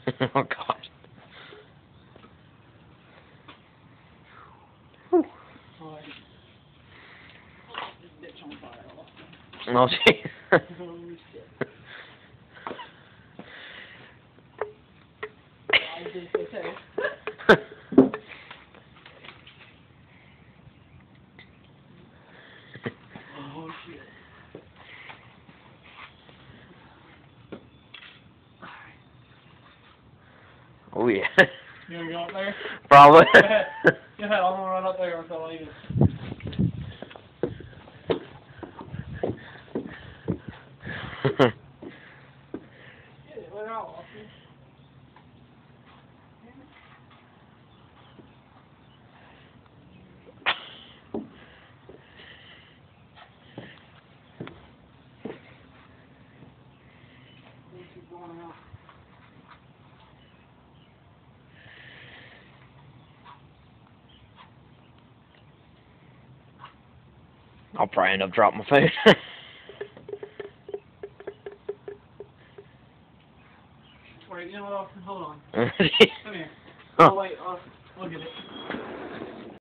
Oh God. Oh, this bitch on fire. Oh jeez. Holy shit. I did so too. Oh shit. Oh yeah. You wanna go up there? Probably. Go ahead. Go ahead, I'm gonna run up there until I leave it. Get it, let it out, Austin. Keep going out. I'll probably end up dropping my phone. Wait, you know what, Austin? Hold on. Oh Come here. Oh, wait, I'll get it.